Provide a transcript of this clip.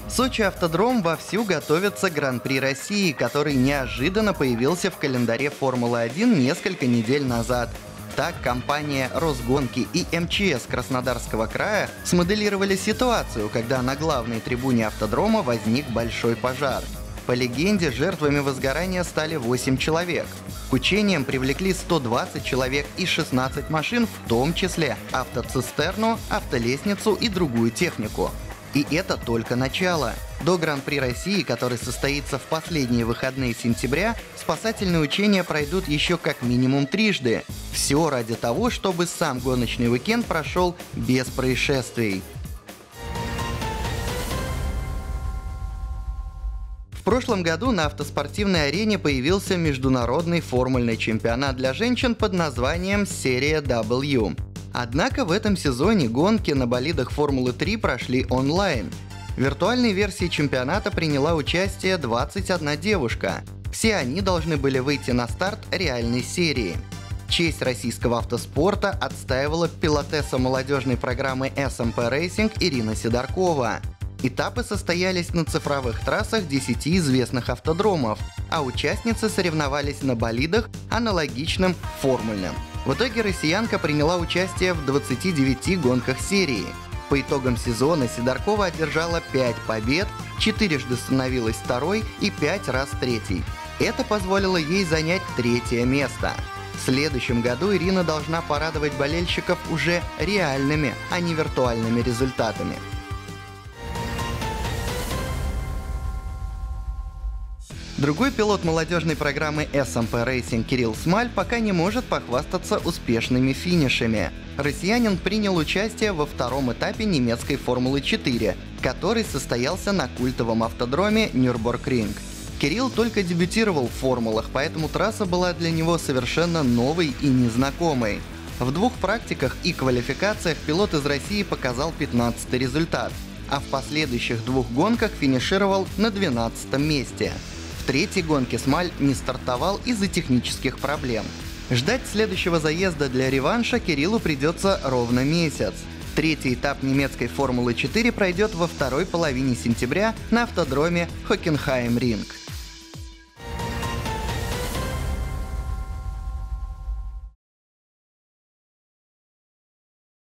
Сочи Автодром вовсю готовится к Гран-при России, который неожиданно появился в календаре Формулы-1 несколько недель назад. Так, компания «Росгонки» и МЧС Краснодарского края смоделировали ситуацию, когда на главной трибуне автодрома возник большой пожар. По легенде, жертвами возгорания стали 8 человек. К учениям привлекли 120 человек и 16 машин, в том числе автоцистерну, автолестницу и другую технику. И это только начало. До Гран-при России, который состоится в последние выходные сентября, спасательные учения пройдут еще как минимум трижды. Все ради того, чтобы сам гоночный уикенд прошел без происшествий. В прошлом году на автоспортивной арене появился международный формульный чемпионат для женщин под названием «Серия W». Однако в этом сезоне гонки на болидах Формулы-3 прошли онлайн. В виртуальной версии чемпионата приняла участие 21 девушка. Все они должны были выйти на старт реальной серии. Честь российского автоспорта отстаивала пилотесса молодежной программы SMP Racing Ирина Сидоркова. Этапы состоялись на цифровых трассах 10 известных автодромов, а участницы соревновались на болидах, аналогичным формульным. В итоге россиянка приняла участие в 29 гонках серии. По итогам сезона Сидоркова одержала 5 побед, 4-жды становилась второй и 5 раз третьей. Это позволило ей занять 3-е место. В следующем году Ирина должна порадовать болельщиков уже реальными, а не виртуальными результатами. Другой пилот молодежной программы SMP Racing Кирилл Смаль пока не может похвастаться успешными финишами. Россиянин принял участие во втором этапе немецкой Формулы-4, который состоялся на культовом автодроме Нюрбургринг. Кирилл только дебютировал в формулах, поэтому трасса была для него совершенно новой и незнакомой. В 2 практиках и квалификациях пилот из России показал 15-й результат, а в последующих 2 гонках финишировал на 12-м месте. В 3-й гонке Смаль не стартовал из-за технических проблем. Ждать следующего заезда для реванша Кириллу придется ровно месяц. 3-й этап немецкой Формулы-4 пройдет во второй половине сентября на автодроме Хокенхайм-Ринг.